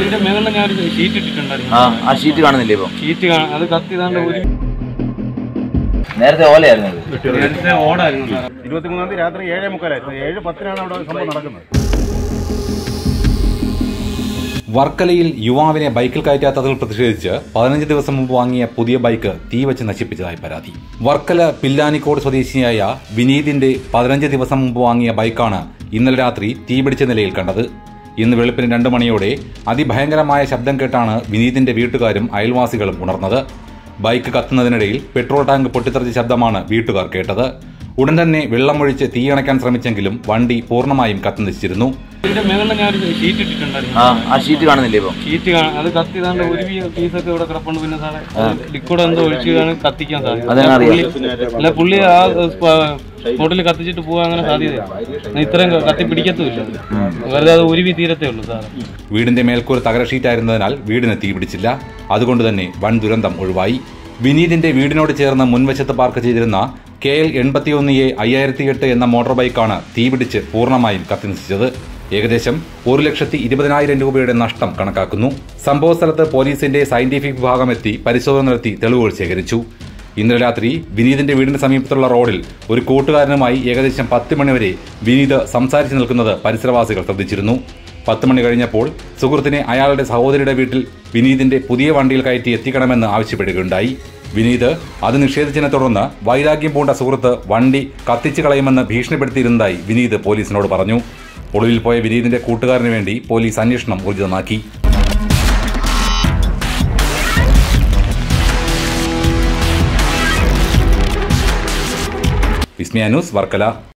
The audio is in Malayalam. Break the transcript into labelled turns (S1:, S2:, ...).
S1: വീടിന്റെ മേളിൽ ഞാൻ ഒരു ഷീറ്റ് ഇട്ടിട്ടുണ്ടായിരുന്നു.
S2: ആ ഷീറ്റ് കാണുന്നില്ലേ ഇപ്പൊ?
S1: ഷീറ്റ് അത് കത്തിതാണ്ട് ഒരു
S2: നേരത്തെ ഓലയായിരുന്നു.
S1: നേരത്തെ ഓടായിരുന്നു.
S3: 23-ാം തീയതി രാത്രി 7:45 7:10 അവിടെ സംഭവം നടക്കുന്നത്.
S4: വർക്കലയിൽ യുവാവിനെ ബൈക്കിൽ കയറ്റാത്തതിൽ പ്രതിഷേധിച്ച് 15 ദിവസം മുമ്പ് വാങ്ങിയ പുതിയ ബൈക്ക് തീവച്ച് നശിപ്പിച്ചതായി പരാതി. വർക്കല പില്ലാനിക്കോട് സ്വദേശിയായ വിനീതിന്റെ 15 ദിവസം മുമ്പ് വാങ്ങിയ ബൈക്കാണ് ഇന്നലെ രാത്രി തീപിടിച്ച നിലയിൽ കണ്ടത്. ഇന്ന് വെളുപ്പിന് 2 മണിയോടെ അതിഭയങ്കരമായ ശബ്ദം കേട്ടാണ് വിനീതിന്റെ വീട്ടുകാരും അയൽവാസികളും ഉണർന്നത്. ബൈക്ക് കത്തുന്നതിനിടയിൽ പെട്രോൾ ടാങ്ക് പൊട്ടിത്തെറിച്ച ശബ്ദമാണ് വീട്ടുകാർ കേട്ടത്. ഉടൻ തന്നെ വെള്ളമൊഴിച്ച് തീയണയ്ക്കാൻ ശ്രമിച്ചെങ്കിലും വണ്ടി പൂർണ്ണമായും കത്തിനശിച്ചിരുന്നു.
S1: വീടിന്റെ മേളിൽ ഞാൻ ഒരു ഷീറ്റ് ഇട്ടിട്ടുണ്ടായിരുന്നു.
S2: ആ ഷീറ്റ് കാണുന്നില്ലേ ഇപ്പൊ?
S1: ഷീറ്റ് അത് കത്തിതാണ്ട് ഒരു പീസൊക്കെ ഇവിടെ കിടപ്പുണ്ട്. പിന്നെ സാറേ ലിക്വിഡ് എന്തോ ഒഴിച്ചാണ് കത്തിക്കാൻ സാധ്യത. അല്ല പുള്ളി ആ സ്പോട്ടിൽ കത്തിച്ചിട്ട് പോകാൻ അങ്ങനെ സാധ്യതയാണ്. ഇത്രയും കത്തി പിടിക്കത്തുമില്ല. വെറുതെ അത് ഉരുവി തീരത്തേ ഉള്ളൂ സാറേ.
S4: വീടിന്റെ മേൽക്കൂര തകര ഷീറ്റായിരുന്നതിനാൽ വീടിന് തീപിടിച്ചില്ല. അതുകൊണ്ട് തന്നെ വൻ ദുരന്തം ഒഴിവായി. വിനീതിന്റെ വീടിനോട് ചേർന്ന് മുൻവശത്ത് പാർക്ക് ചെയ്തിരുന്ന KL 81A 5008 എന്ന മോട്ടോർ ബൈക്കാണ് തീപിടിച്ച് പൂർണ്ണമായും കത്തിനശിച്ചത്. ഏകദേശം 1,20,000 രൂപയുടെ നഷ്ടം കണക്കാക്കുന്നു. സംഭവസ്ഥലത്ത് പോലീസിന്റെ സയന്റിഫിക് വിഭാഗം എത്തി പരിശോധന നടത്തി തെളിവുകൾ ശേഖരിച്ചു. ഇന്നലെ രാത്രി വിനീതിന്റെ വീടിന് സമീപത്തുള്ള റോഡിൽ ഒരു കൂട്ടുകാരനുമായി ഏകദേശം 10 മണിവരെ വിനീത് സംസാരിച്ചു നിൽക്കുന്നത് പരിസരവാസികൾ ശ്രദ്ധിച്ചിരുന്നു. 10 മണി കഴിഞ്ഞപ്പോൾ സുഹൃത്തിനെ അയാളുടെ സഹോദരിയുടെ വീട്ടിൽ വിനീതിന്റെ പുതിയ വണ്ടിയിൽ കയറ്റി എത്തിക്കണമെന്ന് ആവശ്യപ്പെടുകയുണ്ടായി. വിനീത് അത് നിഷേധിച്ചതിനെ തുടർന്ന് വൈരാഗ്യം പൂണ്ട സുഹൃത്ത് വണ്ടി കത്തിച്ചു കളയുമെന്ന് ഭീഷണിപ്പെടുത്തിയിരുന്നതായി വിനീത് പോലീസിനോട് പറഞ്ഞു. ഒളിവിൽ പോയ വിനീതിന്റെ കൂട്ടുകാരന് വേണ്ടി പോലീസ് അന്വേഷണം ഊർജിതമാക്കി. വിസ്മയ ന്യൂസ്, വർക്കല.